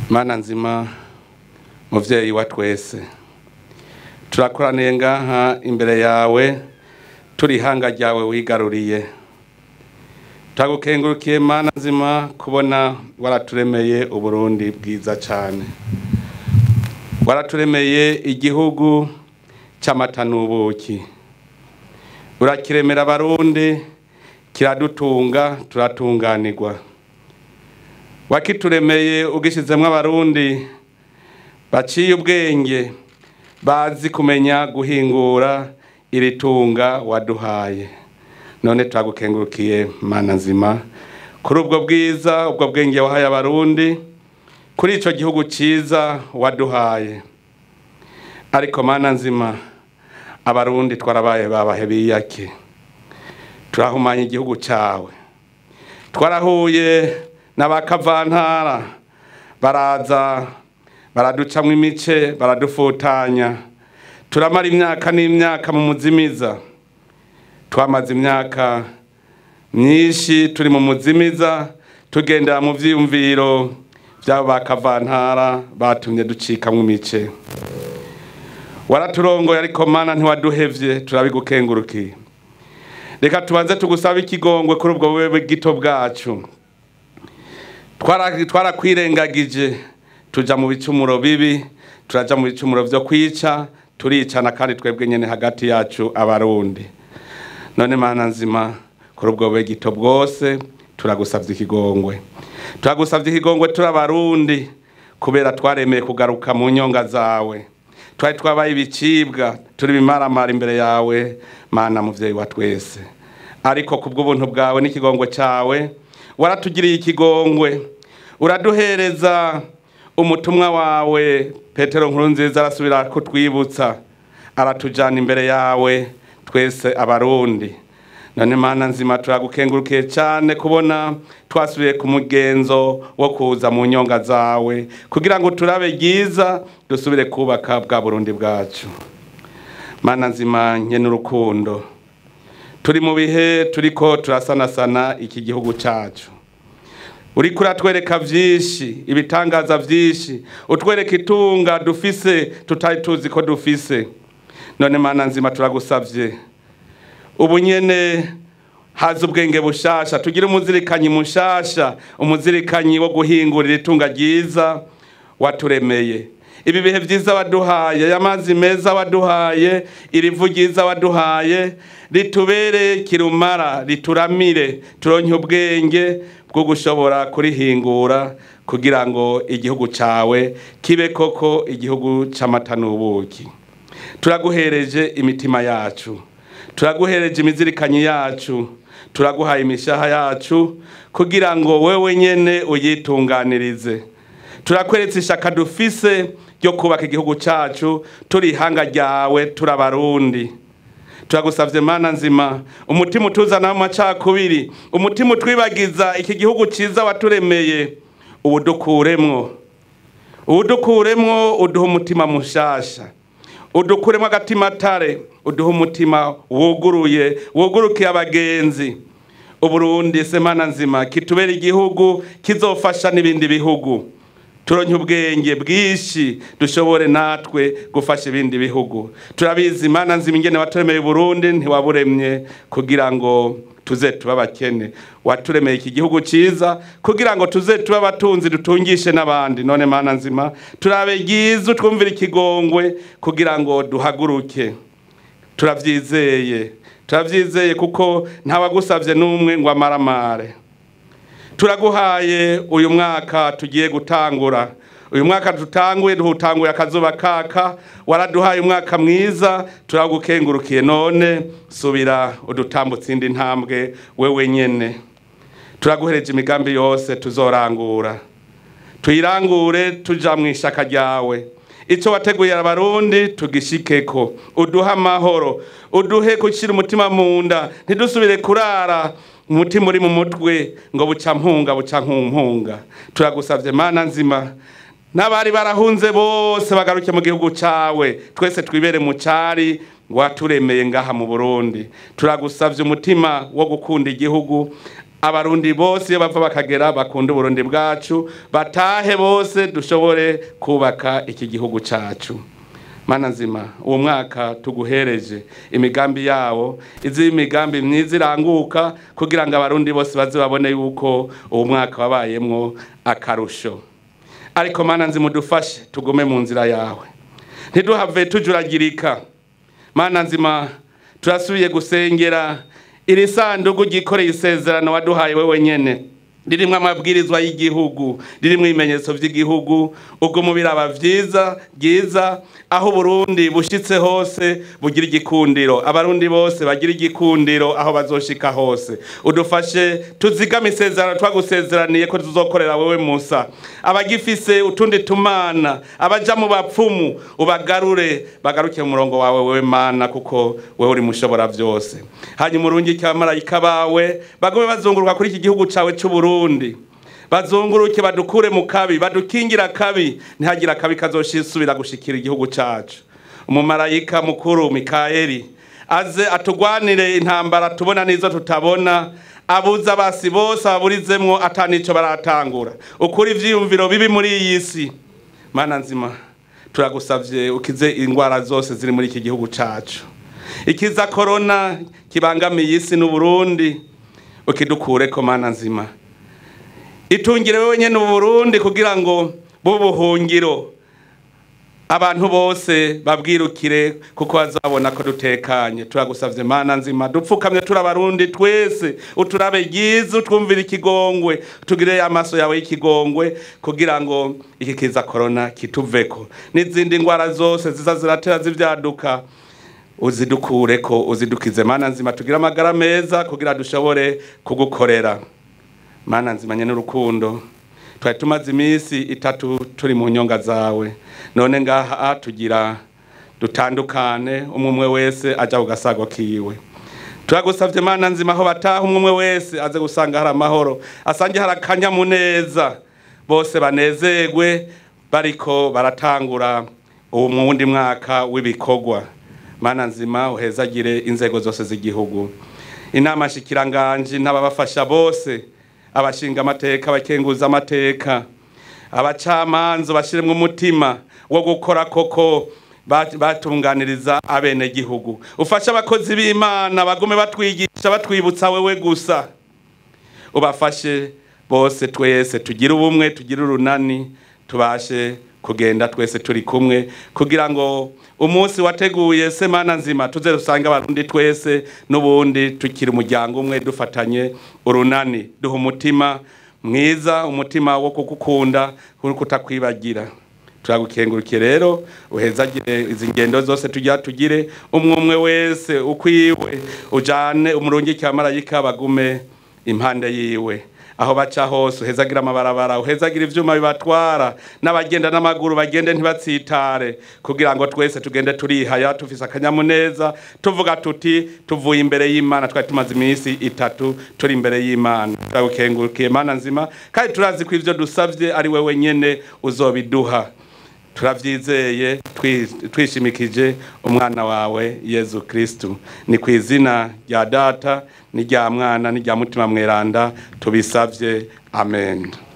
Mana nzima muvyeyi wa twese turakoraniye ngaha imbere yawe turi hanga ryawe wigaruriye turagukengurukiye Mana nzima kubona waraturemeye Uburundi bwiza cyane waraturemeye igihugu cy'amata n'ubuki urakiremera abarundi kiradutunga turatunganirwa wakituremeye ugishizemwe abarundi baciye ubwenge bazi kumenya guhingura iritunga waduhaye none turagukengurukiye Mana nzima kuri ubwo bwiza ubwo bwenge wahaye abarundi kuri ico gihugu ciza waduhaye ariko Mana nzima abarundi twarabaye babahe biyake turahumanya igihugu cawe twarahuye n'abakavantara baraza baraducamwe imice baradufutanya turamara imyaka n'imyaka mu muzimiza twamaze imyaka myinshi turi mu muzimiza tugendera mu vyiyumviro by'abo bakavantara batumye ducikamwe imice waraturongoye ariko Mana ntiwaduhevye turabigukengurukiye reka tubanze tugusaba ikigongwe kuri ubwo bube gito bwacu twarakwirengagije tuja mu bicumuro bibi turaja mu bicumuro vyo kwica turicana kandi twebwe nyene hagati yacu abarundi none Mana nzima kuri ubwo bube gito bwose turagusavye ikigongwe turi abarundi kubera twaremeye kugaruka mu nyonga zawe twari twabaye ibicibwa turi bimaramara imbere yawe Mana muvyeyi wa twese ariko kubw'ubuntu bwawe n'ikigongwe cawe waratugiriye ikigongwe uraduhereza umutumwa wawe Petero Nkurunziza arasubira kutwibutsa aratujana imbere yawe twese abarundi none Mana nzima turagukengurukiye cyane kubona twasubiye ku mugenzo wo kuza mu nyonga zawe kugira ngo turabe giza dusubire kubaka bwa Burundi bwacu Mana nzima nyene urukundo turi mu bihe turiko turasanasana iki gihugu cacu uriko uratwereka vyinshi ibitangaza vyinshi utwereka itunga dufise tutari tuzi ko dufise none Mana nzima turagusavye ubu nyene haza ubwenge bushasha tugira umuzirikanyi mushasha umuzirikanyi wo guhingurira itunga ryiza waturemeye ibi bihe vyiza waduhaye y'amazi meza waduhaye irivu ryiza waduhaye ritubere kirumara rituramire turonke ubwenge bwo gushobora kurihingura kugira ngo igihugu cawe kibe koko igihugu c'amata n'ubuki turaguhereje imitima yacu turaguhereje imizirikanyi yacu turaguhaye imishaha yacu kugira ngo wewe nyene uyitunganirize turakweretse ishaka dufise ryo kubaka igihugu cacu turi hanga ryawe turabarundi turagusavye Mana nzima umutima utuzana mu macakubiri umutima utwibagiza iki gihugu ciza waturemeye udukuremwo uduha umutima mushasha udukuremo agatima tare uduha umutima wugurukiye abagenzi Uburundi se Mana nzima kitubera igihugu kizofasha n'ibindi bihugu turonke ubwenge bwishi dushobore natwe gufasha ibindi bihugu turabizi Mana nzima ingene waturemeye Burundi ntiwaburemye kugira ngo tuze tuba bakene waturemeye iki gihugu ciza kugira ngo tuze tuba batunzi dutungishe n'abandi none Mana nzima turabe giza twumvira ikigongwe kugira ngo duhaguruke turavyizeye kuko ntawagusavye n'umwe ngo amaramare turaguhaye uyu mwaka tugiye gutangura uyu mwaka dutanguye akazuba kaka waraduhaye umwaka mwiza turagukengurukiye none subira udutambutse indi ntambwe wewe nyene turaguhereje imigambi yose tuzorangura tuyirangure tuja mu ishaka ryawe ico wateguye abarundi tugishikeko uduha amahoro uduhe kushira umutima munda ntidusubire kurara umutima uri mu mutwe ngo buca mpunga turagusavye Mana nzima n'abari barahunze bose bagaruke mu gihugu cawe twese twibere mu cari waturemeye ngaha mu Burundi turagusavye umutima wo gukunda igihugu abarundi bose iyo bava bakagera bakunda uburundi bwacu, batahe bose dushobore kubaka iki gihugu cacu. Mana nzima, uwo mwaka tuguhereje imigambi yawo, izi imigambi myiza iranguka kugira ngo abarundi bose baze babone yuko uwo mwaka wabayemwo akarusho. Ariko Mana nzima udufashe tugume mu nzira yawe, ntiduhave tujuragirika. Mana nzima, turasubiye gusengera iri sanduku gikoreye isezerano waduhaye wewe nyene, ririmwo amabwirizwa y'igihugu, ririmwo ibimenyetso vy'igihugu, ubwo mubiraba byiza aho Burundi bushitse hose bugira igikundiro, abarundi bose bagira igikundiro aho bazoshika hose. Udufashe tuzigama isezerano twagusezeraniye ko tuzokorera wewe Musa, abagifise utundi tumana, abaja mu bapfumu ubagarure, bagaruke mu murongo wawe wewe Mana, kuko wewe uri mushobora vyose. Hanyuma urungike abamarayika bawe bagume bazunguruka kuri iki gihugu cawe c'Uburundi, bazunguruke badukure mu kabi, badukingira kabi, ntihagira kabi kazoshisubira gushikira igihugu cacu. Umumarayika mukuru Mikaeli aze atugwanire intambara tubona nizo tutabona, abuza basi bose aburizemwo atanico baratangura, ukuri ivyiyumviro bibi muri iyi si. Mana nzima, turagusavye ukize ingwara zose ziri muri iki gihugu cacu, ikiza corona kibangamiye isi n'Uburundi ukidukureko. Mana nzima, itungire wewe nyene Uburundi kugira ngo bubuhungiro abantu bose babwirukire, kuko bazabona ko dutekanye. Turagusavye Mana nzima, dupfukamye turabarundi twese, uturabe yizu twumvira ikigongwe, tugire amaso yawe y'ikigongwe kugira ngo iki kiza corona kituveko, n'izindi ngwara zose ziza ziratera zivyaduka uzidukureko, uzidukize. Mana nzima, tugira amagara meza kugira dushobore kugukorera. Mana nzima nyene urukundo, twari tumaze imisi 3 turi mu nyonga zawe, none ngaha tugira dutandukane, umwe wese aja kugasago kiwe. Turagusavye Mana nzima, aho bataha umwe wese aze gusanga hari amahoro, asange hari akanyamuneza, bose banezerwe bariko baratangura uwo wundi mwaka w'ibikorwa. Mana nzima, uhezagire inzego zose z'igihugu, inama shikiranganje n'ababafasha bose, abashinga amateka, abakenguza amateka, abacamanza bashiremwe umutima wo gukora koko batunganiriza abene gihugu. Ufasha abakozi b'Imana bagume batwigisha batwibutsa wewe gusa, ubafashe bose twese tugire ubumwe, tugire urunani, tubashe kugenda twese turi kumwe kugira ngo umunsi wateguye se Mana nzima tuze rusanga abarundi twese n'ubundi tukiri umuryango umwe, dufatanye urunani, duha umutima mwiza, umutima wo kugukunda kutakwibagira. Turagukengurukiye rero, uhezagire izi ngendo zose tugire umwe wese ukwiwe, ujane umurungike abamarayika bagume impande yiwe, aho baca hose uhezagira amabarabara, uhezagira ivyuma bibatwara, n'abagenda n'amaguru bagende ntibatsitare, kugira ngo twese tugende turihaya tufise akanyamuneza, tuvuga tuti tuvuye imbere y'Imana. Twari tumaze imisi 3 turi imbere y'Imana. Turagukengurukiye Mana nzima, kandi turazi ko ivyo dusavye ari wewe nyene uzobiduha. Turavyizeye twishimikije umwana wawe Yezu Kristu. Ni kw'izina rya Data, ni rya Mwana, ni rya Mutima Mweranda tubisavye. Amen.